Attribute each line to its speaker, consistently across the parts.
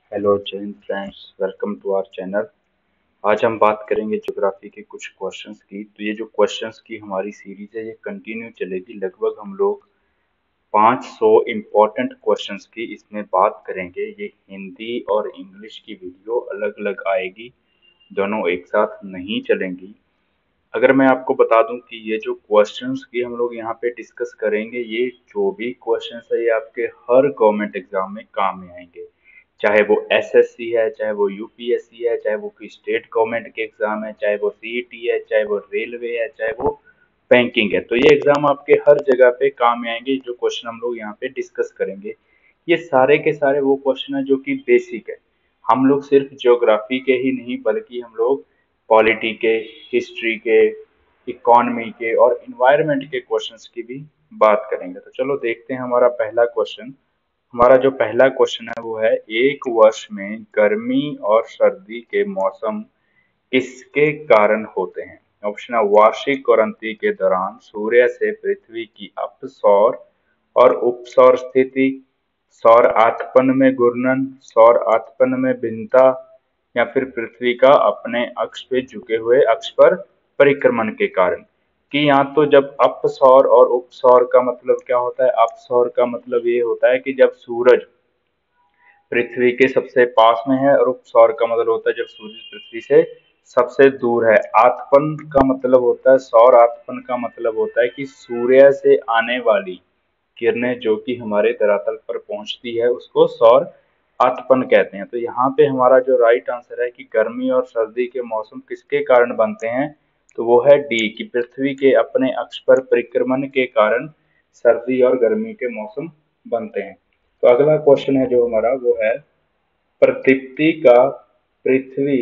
Speaker 1: Hello Jain friends, welcome to our channel. आज हम बात करेंगे ज्योग्राफी के कुछ क्वेश्चंस की। तो ये जो क्वेश्चंस की हमारी सीरीज है ये कंटिन्यू चलेगी। लगभग हम लोग 500 इम्पोर्टेंट क्वेश्चंस की इसमें बात करेंगे। ये हिंदी और इंग्लिश की वीडियो अलग अलग आएगी, दोनों एक साथ नहीं चलेंगी। अगर मैं आपको बता दूं कि ये जो क्वेश्चंस की हम लोग यहाँ पे डिस्कस करेंगे, ये जो भी क्वेश्चंस है ये आपके हर गवर्नमेंट एग्जाम में काम में आएंगे। चाहे वो एसएससी है, चाहे वो यूपीएससी है, चाहे वो कोई स्टेट गवर्नमेंट के एग्जाम है, चाहे वो सीईटी है, चाहे वो रेलवे है, चाहे वो बैंकिंग है। तो ये एग्जाम आपके हर जगह पे काम में आएंगे। जो क्वेश्चन हम लोग यहाँ पे डिस्कस करेंगे ये सारे के सारे वो क्वेश्चन है जो कि बेसिक है। हम लोग सिर्फ ज्योग्राफी के ही नहीं बल्कि हम लोग पॉलिटी के, हिस्ट्री के, इकोनॉमी के और इन्वायरमेंट के क्वेश्चंस की भी बात करेंगे। तो चलो देखते हैं हमारा पहला क्वेश्चन। हमारा जो पहला क्वेश्चन है वो है, एक वर्ष में गर्मी और सर्दी के मौसम किसके कारण होते हैं? ऑप्शन है वार्षिक क्रांति के दौरान, सूर्य से पृथ्वी की अपसौर और उपसौर स्थिति, सौर आथपन में घूर्णन, सौर आथपन में भिन्नता, या फिर पृथ्वी का अपने अक्ष पे झुके हुए अक्ष पर परिक्रमण के कारण। कि यहाँ तो जब अपसौर और उपसौर का मतलब क्या होता है? अपसौर का मतलब ये होता है कि जब सूरज पृथ्वी के सबसे पास में है, और उपसौर का मतलब होता है जब सूरज पृथ्वी से सबसे दूर है। आथपन का मतलब होता है, सौर आथपन का मतलब होता है कि सूर्य से आने वाली किरणें जो कि हमारे धरातल पर पहुंचती है उसको सौर आथपन कहते हैं। तो यहाँ पे हमारा जो राइट आंसर है कि गर्मी और सर्दी के मौसम किसके कारण बनते हैं, तो वो है डी, कि पृथ्वी के अपने अक्ष पर परिक्रमण के कारण सर्दी और गर्मी के मौसम बनते हैं। तो अगला क्वेश्चन है जो हमारा वो है, प्रदीप्ति का पृथ्वी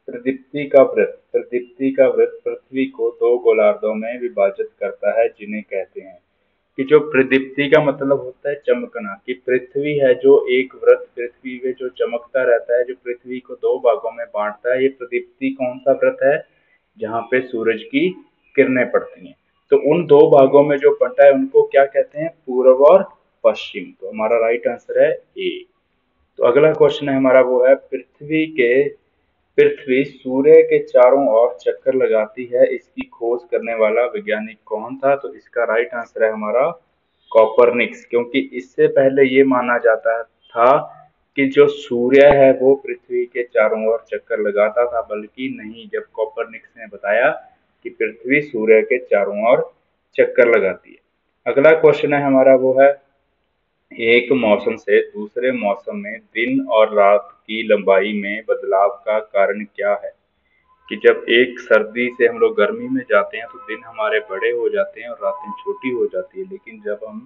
Speaker 1: प्रदीप्ति का वृत्त पृथ्वी को दो गोलार्धों में विभाजित करता है जिन्हें कहते हैं। कि जो प्रदीप्ति का मतलब होता है चमकना, कि पृथ्वी है जो एक वृत्त पृथ्वी में जो चमकता रहता है, जो पृथ्वी को दो भागों में बांटता है, ये प्रदीप्ति कौन सा वृत्त है? जहाँ पे सूरज की किरणें पड़ती हैं। तो उन दो भागों में जो बंटा है उनको क्या कहते हैं? पूर्व और पश्चिम। तो हमारा राइट आंसर है ए। तो अगला क्वेश्चन है हमारा वो है, पृथ्वी सूर्य के चारों ओर चक्कर लगाती है, इसकी खोज करने वाला वैज्ञानिक कौन था? तो इसका राइट आंसर है हमारा कॉपरनिक्स। क्योंकि इससे पहले ये माना जाता था कि जो सूर्य है वो पृथ्वी के चारों ओर चक्कर लगाता था, बल्कि नहीं, जब कॉपरनिक्स ने बताया कि पृथ्वी सूर्य के चारों ओर चक्कर लगाती है। अगला क्वेश्चन है हमारा वो है, एक मौसम से दूसरे मौसम में दिन और रात की लंबाई में बदलाव का कारण क्या है? कि जब एक सर्दी से हम लोग गर्मी में जाते हैं तो दिन हमारे बड़े हो जाते हैं और रातें छोटी हो जाती है, लेकिन जब हम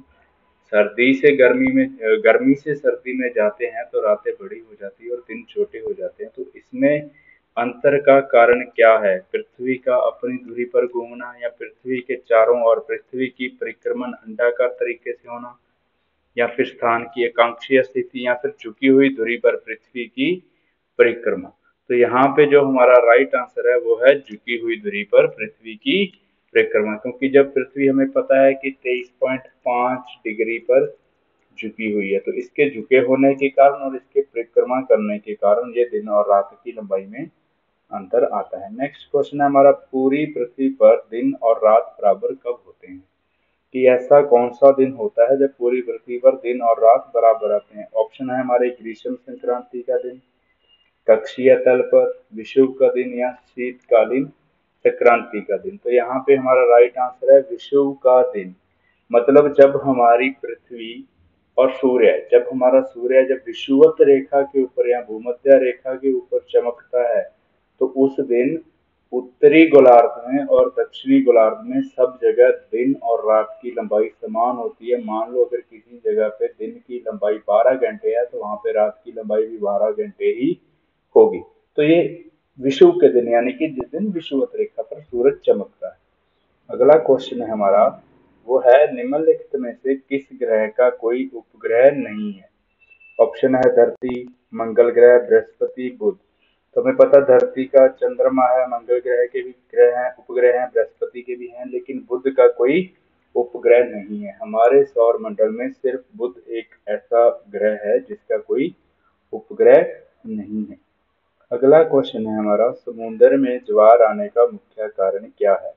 Speaker 1: गर्मी से सर्दी में जाते हैं तो रातें बड़ी हो जाती है और दिन छोटे हो जाते हैं। तो इसमें अंतर का कारण क्या है? पृथ्वी का अपनी धुरी पर घूमना, या पृथ्वी के चारों ओर पृथ्वी की परिक्रमण अंडाकार तरीके से होना, या फिर स्थान की एकांक्षीय स्थिति, या फिर झुकी हुई धुरी पर पृथ्वी की परिक्रमा। तो यहाँ पे जो हमारा राइट आंसर है वो है झुकी हुई धुरी पर पृथ्वी की परिक्रमा। क्योंकि जब पृथ्वी, हमें पता है कि 23.5 डिग्री पर झुकी हुई है, तो इसके झुके होने के कारण और इसके परिक्रमा करने के कारण ये दिन और रात की लंबाई में अंतर आता है। नेक्स्ट क्वेश्चन है हमारा, पूरी पृथ्वी पर दिन और रात बराबर कब होते हैं? कि ऐसा कौन सा दिन होता है जब पूरी पृथ्वी पर दिन और रात बराबर आते हैं? ऑप्शन है हमारे, ग्रीष्म संक्रांति का दिन, कक्षीय तल पर, विषुव का दिन, या शीतकालीन संक्रांति का दिन। तो यहाँ पे हमारा राइट आंसर है विषुव का दिन। मतलब जब हमारी पृथ्वी और सूर्य, जब विषुवत रेखा के ऊपर या भूमध्य रेखा के ऊपर चमकता है, तो उस दिन उत्तरी गोलार्ध में और दक्षिणी गोलार्ध में सब जगह दिन और रात की लंबाई समान होती है। मान लो अगर किसी जगह पे दिन की लंबाई 12 घंटे है तो वहां पे रात की लंबाई भी 12 घंटे ही होगी। तो ये विषुव के दिन, यानी कि जिस दिन विषुवत रेखा पर सूरज चमकता है। अगला क्वेश्चन है हमारा वो है, निम्नलिखित में से किस ग्रह का कोई उपग्रह नहीं है? ऑप्शन है धरती, मंगल ग्रह, बृहस्पति, बुध। तो हमें पता धरती का चंद्रमा है, मंगल ग्रह के भी ग्रह हैं, उपग्रह हैं, बृहस्पति के भी हैं, लेकिन बुध का कोई उपग्रह नहीं है। हमारे सौर मंडल में सिर्फ बुध एक ऐसा ग्रह है जिसका कोई उपग्रह नहीं है। अगला क्वेश्चन है हमारा, समुद्र में ज्वार आने का मुख्य कारण क्या है?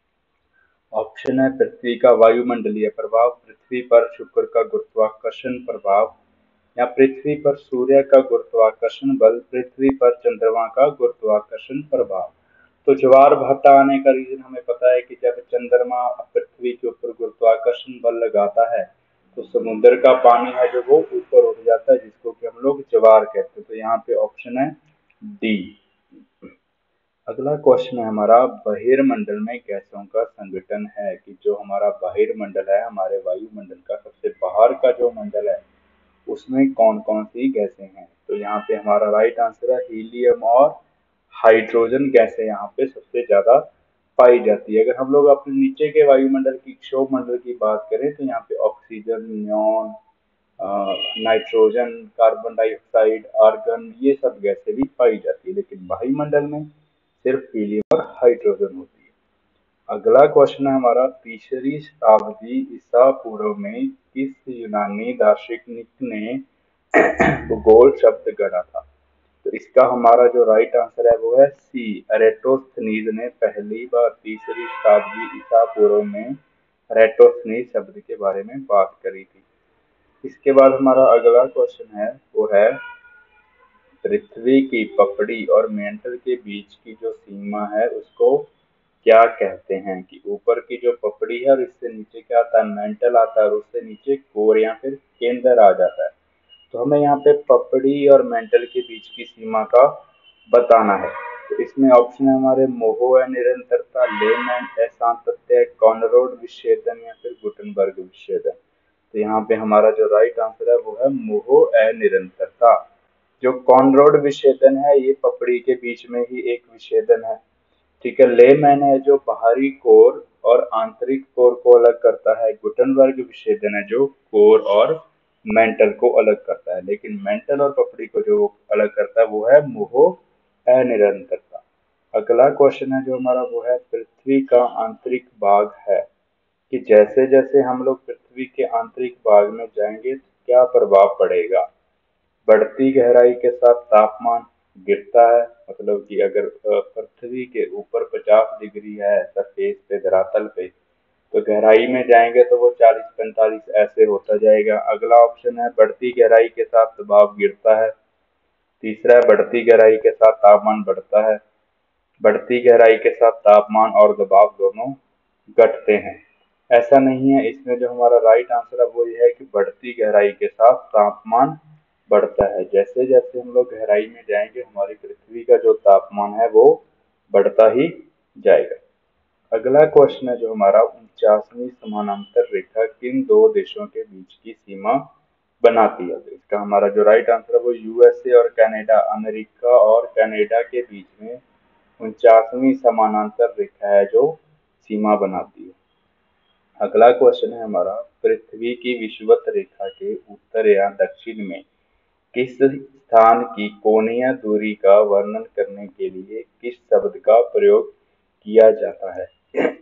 Speaker 1: ऑप्शन है पृथ्वी का वायुमंडलीय प्रभाव, पृथ्वी पर शुक्र का गुरुत्वाकर्षण प्रभाव, या पृथ्वी पर सूर्य का गुरुत्वाकर्षण बल, पृथ्वी पर चंद्रमा का गुरुत्वाकर्षण प्रभाव। तो ज्वार भाटा आने का रीजन हमें पता है कि जब चंद्रमा पृथ्वी के ऊपर गुरुत्वाकर्षण बल लगाता है तो समुद्र का पानी है जो वो ऊपर उठ जाता है, जिसको कि हम लोग ज्वार कहते हैं। तो यहाँ पे ऑप्शन है डी। अगला क्वेश्चन है हमारा, बहिर्मंडल में गैसों का संगठन है कि जो हमारा बहिर्मंडल है, हमारे वायुमंडल का सबसे बाहर का जो मंडल है, उसमें कौन कौन सी गैसें हैं? तो यहाँ पे हमारा राइट आंसर है हीलियम और हाइड्रोजन गैसें यहाँ पे सबसे ज्यादा पाई जाती है। अगर हम लोग अपने नीचे के वायुमंडल की, क्षोभमंडल की बात करें तो यहाँ पे oxygen, neon, nitrogen, carbon dioxide, argon, ये सब गैसें भी पाई जाती है, लेकिन वायुमंडल में सिर्फ हीलियम और हाइड्रोजन होती है। अगला क्वेश्चन है हमारा, तीसरी शताब्दी ईसा पूर्व में किस यूनानी दार्शनिक ने भूगोल शब्द गढ़ा था? तो इसका हमारा जो राइट आंसर है वो है सी, एरेटोस्थनीज ने पहली बार तीसरी शताब्दी ईसा पूर्व में एरेटोस्थनीज शब्द के बारे में बात करी थी। इसके बाद हमारा अगला क्वेश्चन है वो है, पृथ्वी की पपड़ी और मेंटल के बीच की जो सीमा है उसको क्या कहते हैं? कि ऊपर की जो पपड़ी है और इससे नीचे क्या आता है, मेंटल आता है, और उससे नीचे कोर या फिर केंद्र आ जाता है। तो हमें यहाँ पे पपड़ी और मेंटल के बीच की सीमा का बताना है। तो इसमें ऑप्शन है हमारे, मोहो निरंतरता, लेमैन असातत्य, कॉनरोड विच्छेदन, या फिर गुटनबर्ग विच्छेदन। तो यहाँ पे हमारा जो राइट आंसर है वो है मोहो अनिरंतरता। जो कॉनरोड विच्छेदन है ये पपड़ी के बीच में ही एक विच्छेदन है, ठीक है। लेमैन है जो बाहरी कोर और आंतरिक कोर को अलग करता है। गुटनबर्ग विच्छेदन है जो कोर और मेंटल को अलग करता है, लेकिन मेंटल और पपड़ी को जो अलग करता है वो है मोहो अनिरंतरता। अगला क्वेश्चन है जो हमारा वो है, पृथ्वी का आंतरिक भाग है कि जैसे जैसे हम लोग पृथ्वी के आंतरिक भाग में जाएंगे तो क्या प्रभाव पड़ेगा? बढ़ती गहराई के साथ तापमान गिरता है, मतलब कि अगर पृथ्वी के ऊपर 50 डिग्री है सरफेस पे, धरातल पे, तो गहराई में जाएंगे तो वो 40-45 ऐसे होता जाएगा। अगला ऑप्शन है, बढ़ती गहराई के साथ दबाव गिरता है। तीसरा है, बढ़ती गहराई के साथ तापमान बढ़ता है। बढ़ती गहराई के साथ तापमान और दबाव दोनों घटते हैं। ऐसा नहीं है, इसमें जो हमारा राइट आंसर है वो ये है कि बढ़ती गहराई के साथ तापमान बढ़ता है। जैसे जैसे हम लोग गहराई में जाएंगे हमारी पृथ्वी का जो तापमान है वो बढ़ता ही जाएगा। अगला क्वेश्चन है जो हमारा, 49वीं समानांतर रेखा किन दो देशों के बीच की सीमा बनाती है? तो इसका हमारा जो राइट आंसर है वो यूएसए और कनाडा, अमेरिका और कनाडा के बीच में 49वीं समानांतर रेखा है जो सीमा बनाती है। अगला क्वेश्चन है हमारा, पृथ्वी की विषुवत रेखा के उत्तर या दक्षिण में किस स्थान की कोणीय दूरी का वर्णन करने के लिए किस शब्द का प्रयोग किया जाता है?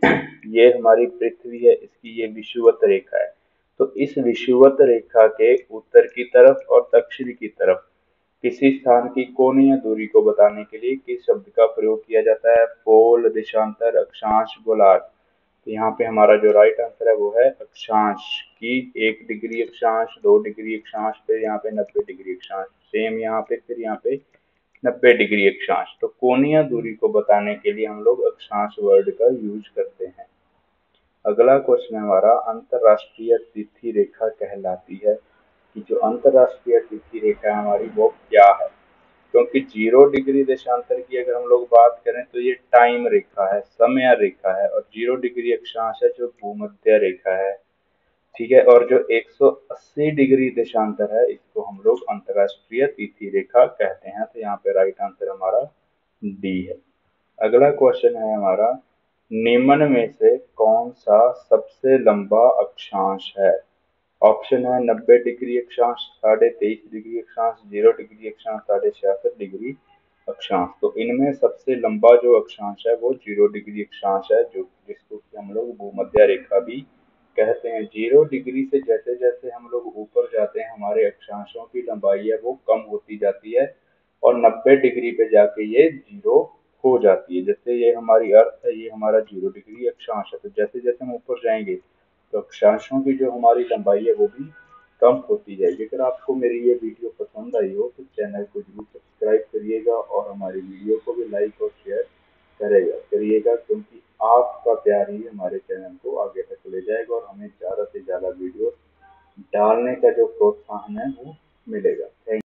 Speaker 1: ये हमारी पृथ्वी है, इसकी ये विषुवत रेखा है। तो इस विषुवत रेखा के उत्तर की तरफ और दक्षिण की तरफ किसी स्थान की कोणीय दूरी को बताने के लिए किस शब्द का प्रयोग किया जाता है? पोल, देशांतर, अक्षांश, गोलार्ध। तो यहाँ पे हमारा जो राइट आंसर है वो है अक्षांश। की 1 डिग्री अक्षांश, 2 डिग्री अक्षांश, फिर यहाँ पे 90 डिग्री अक्षांश, सेम यहाँ पे, फिर यहाँ पे 90 डिग्री अक्षांश। तो कोणीय दूरी को बताने के लिए हम लोग अक्षांश वर्ड का यूज करते हैं। अगला क्वेश्चन है हमारा, अंतरराष्ट्रीय तिथि रेखा कहलाती है कि जो अंतरराष्ट्रीय तिथि रेखा है हमारी वो क्या है? क्योंकि 0 डिग्री देशांतर की अगर हम लोग बात करें तो ये टाइम रेखा है, समय रेखा है, और 0 डिग्री अक्षांश है जो भूमध्य रेखा है, ठीक है। और जो 180 डिग्री देशांतर है इसको हम लोग अंतरराष्ट्रीय तिथि रेखा कहते हैं। तो यहाँ पे राइट आंसर हमारा डी है। अगला क्वेश्चन है हमारा, निम्न में से कौन सा सबसे लंबा अक्षांश है? ऑप्शन है 90 डिग्री अक्षांश, 23.5 डिग्री अक्षांश, 0 डिग्री अक्षांश, 66.5 डिग्री अक्षांश। तो इनमें सबसे लंबा जो अक्षांश है वो 0 डिग्री अक्षांश है, जो जिसको कि हम लोग भूमध्य रेखा भी कहते हैं। 0 डिग्री से जैसे जैसे हम लोग ऊपर जाते हैं हमारे अक्षांशों की लंबाई है वो कम होती जाती है, और 90 डिग्री पे जाके ये जीरो हो जाती है। जैसे ये हमारी अर्थ है, ये हमारा 0 डिग्री अक्षांश है। तो जैसे जैसे हम ऊपर जाएंगे तो अक्षांशों की जो हमारी लंबाई है वो भी कम होती जाएगी। अगर आपको मेरी ये वीडियो पसंद आई हो तो चैनल को जरूर सब्सक्राइब करिएगा और हमारी वीडियो को भी लाइक और शेयर करिएगा, क्योंकि आपका प्यार ही हमारे चैनल को आगे तक ले जाएगा और हमें ज़्यादा से ज़्यादा वीडियो डालने का जो प्रोत्साहन है वो मिलेगा। थैंक